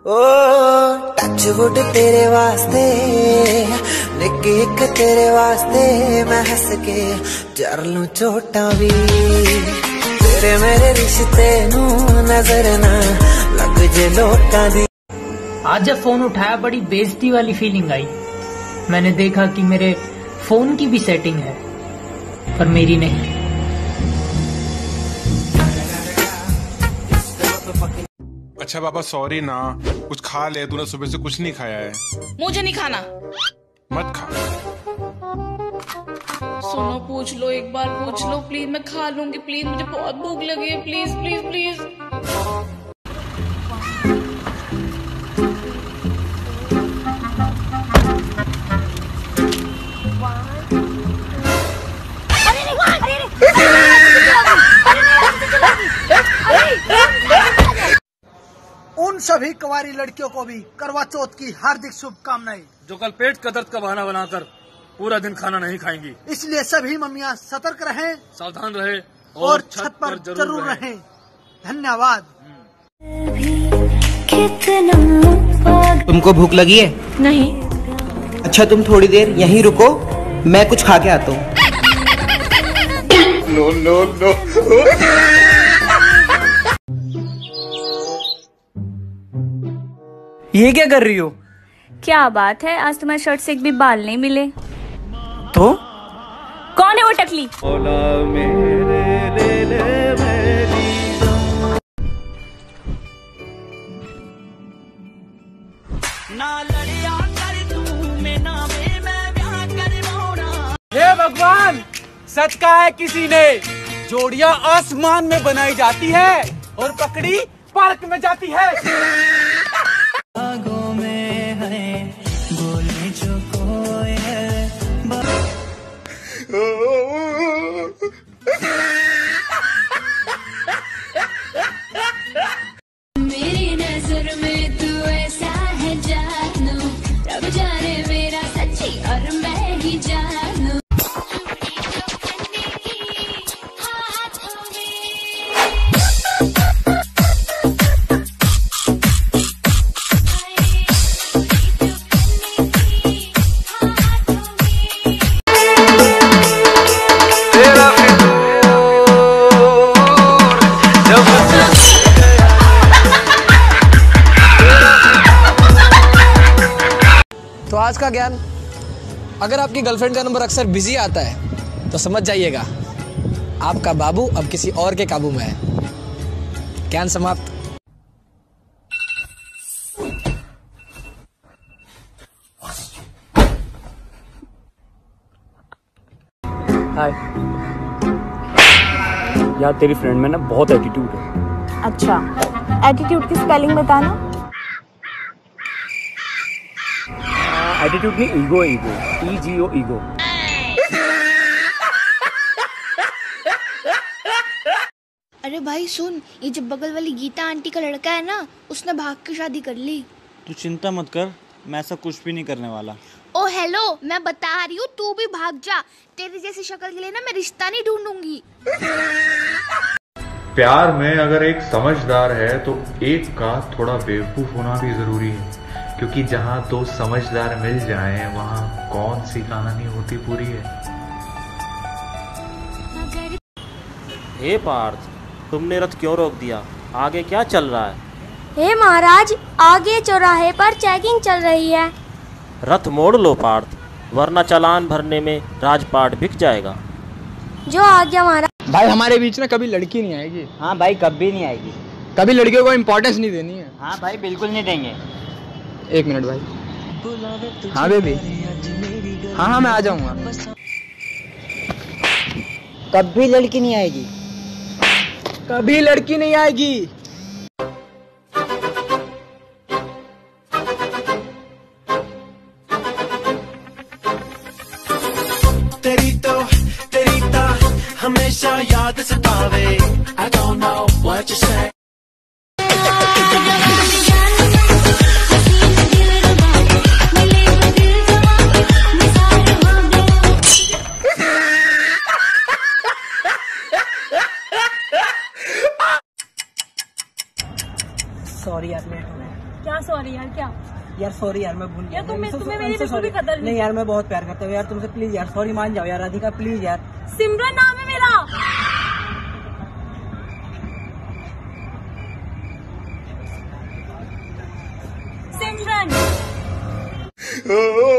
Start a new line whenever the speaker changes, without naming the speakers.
ओ touch wood तेरे वास्ते निक्की एक तेरे वास्ते मैं हंस के जर लूं चोटा भी तेरे मेरे रिश्ते नू नजर ना लग जे लोकां दी।
आज जब फोन उठाया बड़ी बेइज्जती वाली फीलिंग आई। मैंने देखा कि मेरे फोन की भी सेटिंग है पर मेरी नहीं।
अच्छा बाबा सॉरी ना, कुछ खा ले, तूने सुबह से कुछ नहीं खाया है।
मुझे नहीं खाना।
मत खा।
सुनो पूछ लो, एक बार पूछ लो प्लीज, मैं खा लूंगी प्लीज, मुझे बहुत भूख लगी है प्लीज प्लीज प्लीज।
उन सभी कुंवारी लड़कियों को भी करवा चौथ की हार्दिक शुभकामनाएं
जो कल पेट का दर्द का बहाना बनाकर पूरा दिन खाना नहीं खाएंगी।
इसलिए सभी मम्मियां सतर्क रहें,
सावधान रहे
और छत पर जरूर रहें। धन्यवाद।
तुमको भूख लगी है?
नहीं।
अच्छा तुम थोड़ी देर यहीं रुको, मैं कुछ खा के आता हूँ।
No no no.
ये क्या कर रही हो?
क्या बात है, आज तुम्हारे शर्ट से एक भी बाल नहीं मिले।
तो
कौन है वो टकली?
हे भगवान, सच कहा है किसी ने, जोड़ियां आसमान में बनाई जाती है और पकड़ी पार्क में जाती है।
मेरी नजर में तू ऐसा है जानू, रब जाने मेरा सच्ची और मैं ही जानू।
तो आज का ज्ञान, अगर आपकी गर्लफ्रेंड का नंबर अक्सर बिजी आता है तो समझ जाइएगा आपका बाबू अब किसी और के काबू में है। ज्ञान समाप्त।
हाय यार, तेरी फ्रेंड में ना बहुत एटीट्यूड है।
अच्छा, एटीट्यूड की स्पेलिंग बताना।
एटीट्यूड नहीं, ईगो, ईगो, EGO, ईगो।
अरे भाई सुन, ये जो बगल वाली गीता आंटी का लड़का है ना, उसने भाग के शादी कर ली।
तू चिंता मत कर, मैं ऐसा कुछ भी नहीं करने वाला।
ओ हेलो, मैं बता रही हूँ, तू भी भाग जा। तेरी जैसी शक्ल के लिए ना मैं रिश्ता नहीं ढूंढूंगी।
प्यार में अगर एक समझदार है तो एक का थोड़ा बेवकूफ होना भी जरूरी है, क्योंकि जहाँ दो समझदार मिल जाएं वहाँ कौन सी कहानी होती पूरी है।
हे पार्थ, तुमने रथ क्यों रोक दिया? आगे क्या चल रहा है?
हे महाराज, आगे चौराहे पर चेकिंग चल रही है।
रथ मोड़ लो पार्थ, वरना चालान भरने में राजपाट बिक जाएगा।
जो आ गया महाराज।
भाई हमारे बीच में कभी लड़की नहीं आएगी।
हाँ भाई, कभी नहीं आएगी।
कभी लड़कियों को इम्पोर्टेंस नहीं देनी है।
हाँ भाई, बिल्कुल नहीं देंगे।
एक मिनट भाई। हाँ बेबी, हाँ मैं आ जाऊंगा।
कभी लड़की नहीं आएगी।
कभी लड़की नहीं आएगी।
तेरी तो हमेशा याद सतावे। I don't know what you say।
Sorry यार, लेट हो गया। क्या
सॉरी यार क्या
यार सॉरी यार, मैं भूल गया
यार। तुम्हें मेरी बिल्कुल भी कदर
नहीं यार, मैं बहुत प्यार करता हूँ यार तुमसे। प्लीज यार सॉरी मान जाओ यार राधिका, प्लीज यार।
सिमरन नाम है मेरा। सिमरन।